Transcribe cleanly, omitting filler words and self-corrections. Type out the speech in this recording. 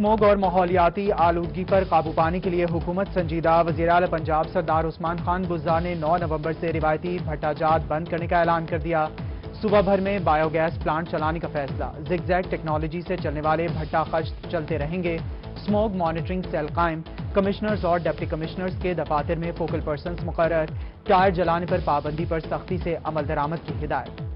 Smog और माहौलियाती आलूदगी पर काबू पाने के लिए हुकूमत संजीदा। वज़ीर आला पंजाब सरदार उस्मान खान बुज़दार ने 9 नवंबर से रिवायती भट्टाजात बंद करने का ऐलान कर दिया। सूबा भर में बायोगैस प्लांट चलाने का फैसला। जिगजैग टेक्नोलॉजी से चलने वाले भट्टा खर्च चलते रहेंगे। स्मोग मॉनिटरिंग सेल कायम। कमिश्नर्स और डिप्टी कमिश्नर्स के दफातर में फोकल पर्सन्स मुकर्रर। टायर जलाने पर पाबंदी पर सख्ती से अमल दरामद की हिदायत।